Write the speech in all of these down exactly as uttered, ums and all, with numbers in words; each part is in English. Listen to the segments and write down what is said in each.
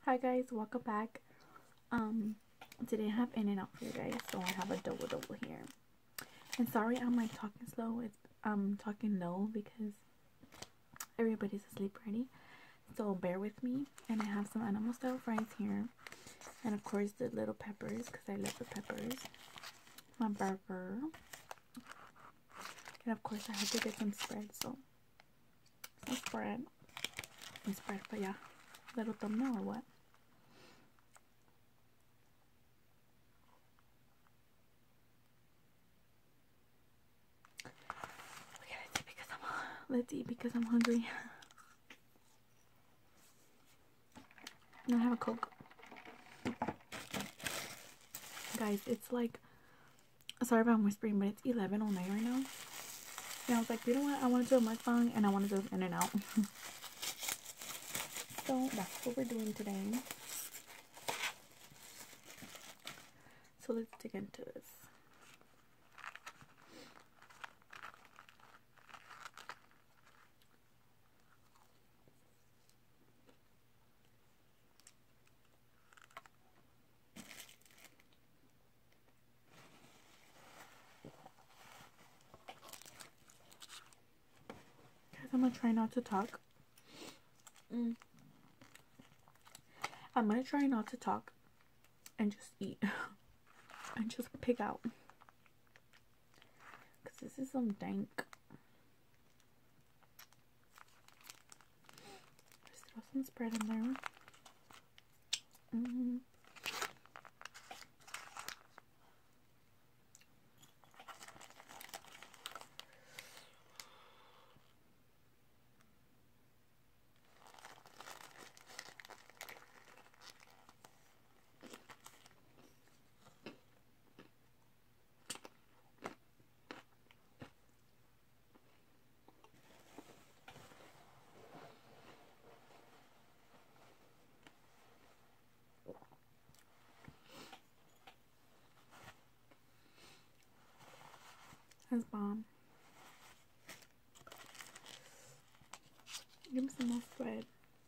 Hi guys, welcome back. Um, today I have In-N-Out for you guys, so I have a double double here. And sorry I'm like talking slow. It's um talking low because everybody's asleep already. So bear with me. And I have some animal style fries here, and of course the little peppers because I love the peppers. My burger, and of course I have to get some spread. So some spread, some spread. But yeah, little thumbnail or what? Let's eat because I'm hungry. And I have a Coke. Guys, it's like, sorry if I'm whispering, but it's eleven oh nine right now. And I was like, you know what? I want to do a mukbang and I want to do In-N-Out. So that's what we're doing today. So let's dig into this. Guys, I'm gonna try not to talk. Mm. I'm gonna try not to talk and just eat and just pick out, because this is some dank. Just throw some spread in there. Mm-hmm. That's bomb. Give me some more spread.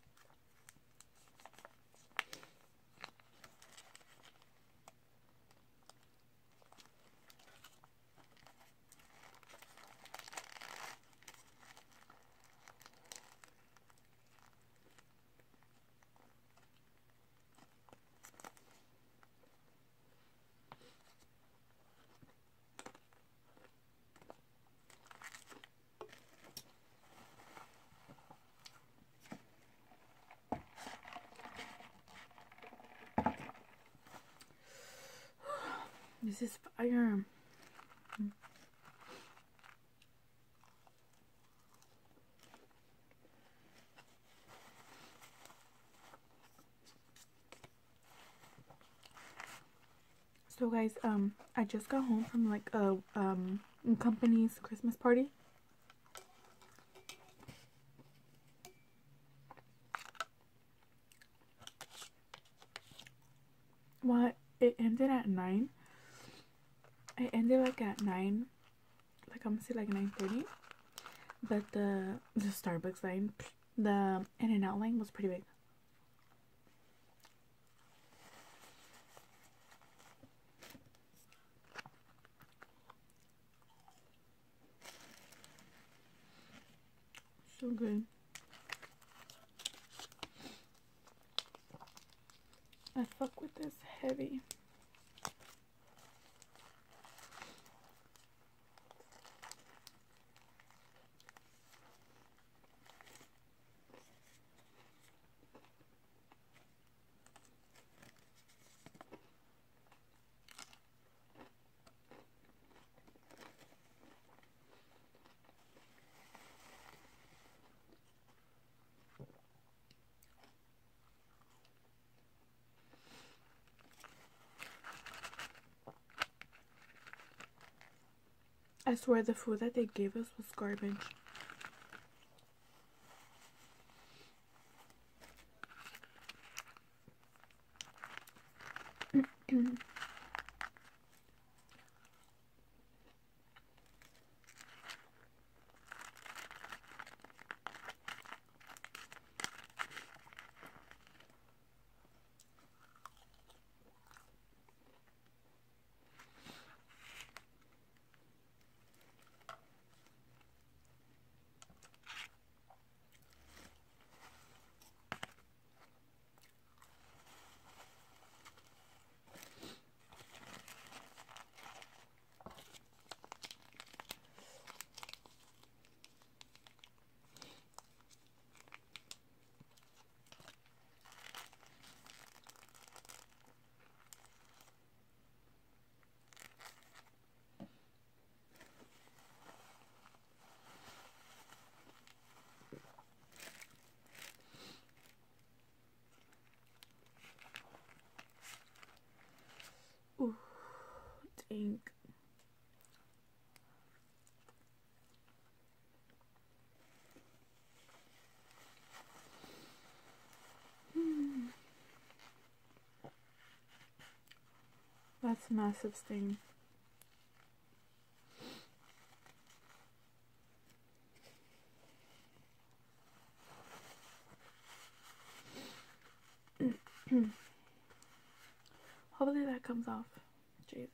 This is fire. So guys, um, I just got home from like a um company's Christmas party. What? It ended at nine. It ended like at nine. Like I'm gonna say like nine thirty. But the the Starbucks line, the In-N-Out line was pretty big. So good. I fuck with this heavy. I swear the food that they gave us was garbage. think. Hmm. That's a massive stain. Hopefully that comes off. Jesus.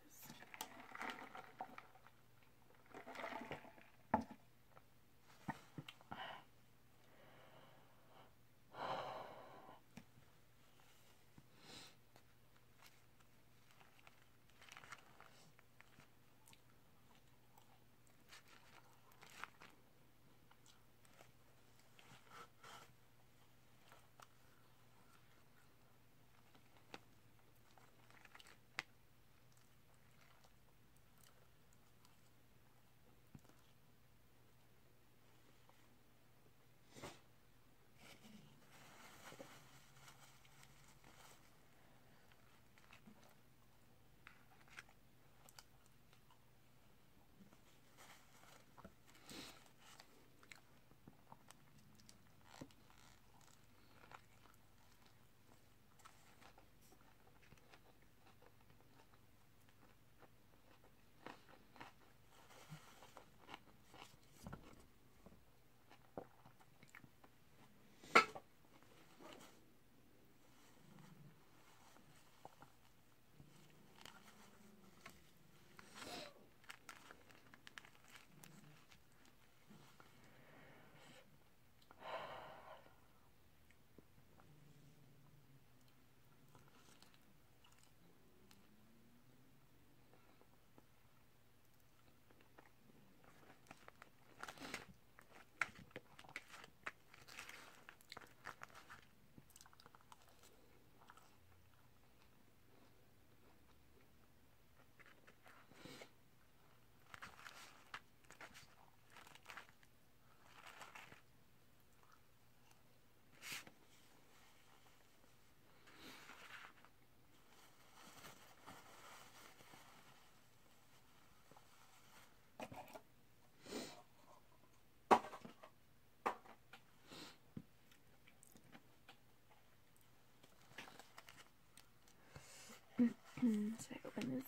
Should I open this?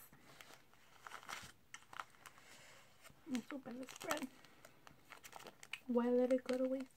Let's open this bread. Why let it go to waste?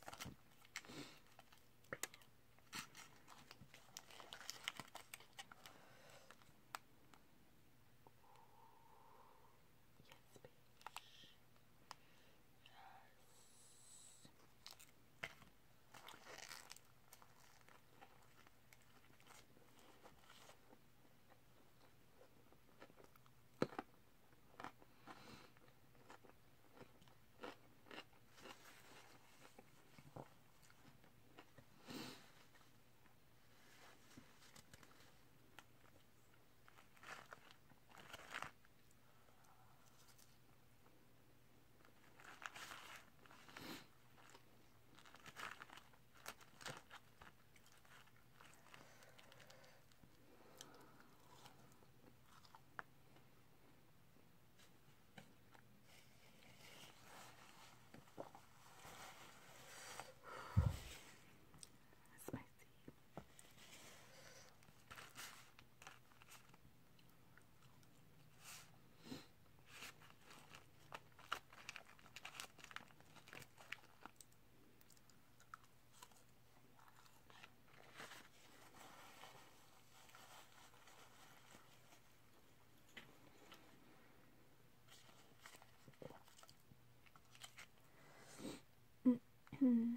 Hmm.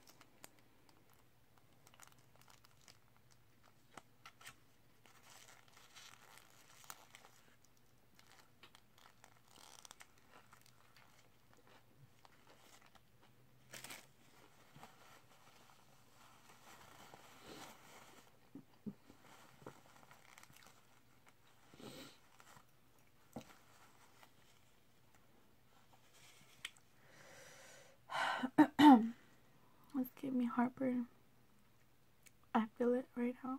Let's give me heartburn. I feel it right now.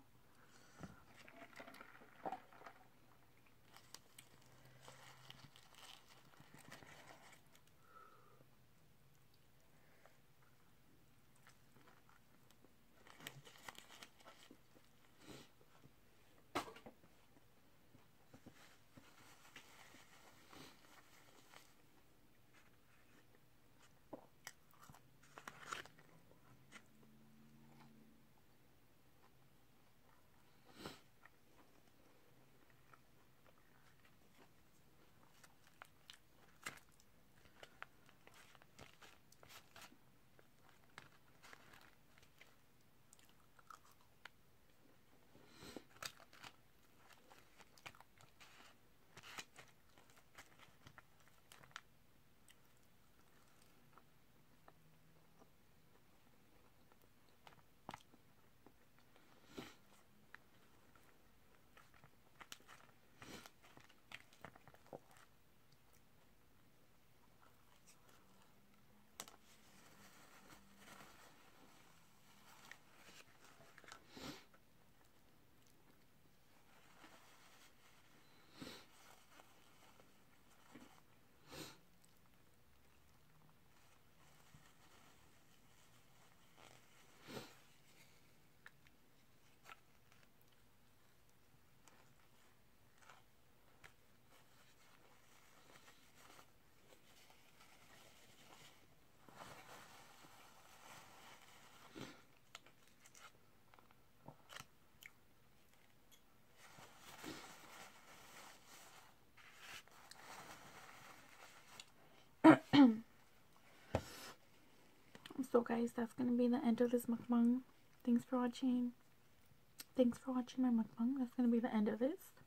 guys, that's gonna be the end of this mukbang. Thanks for watching. Thanks for watching my mukbang. That's gonna be the end of this.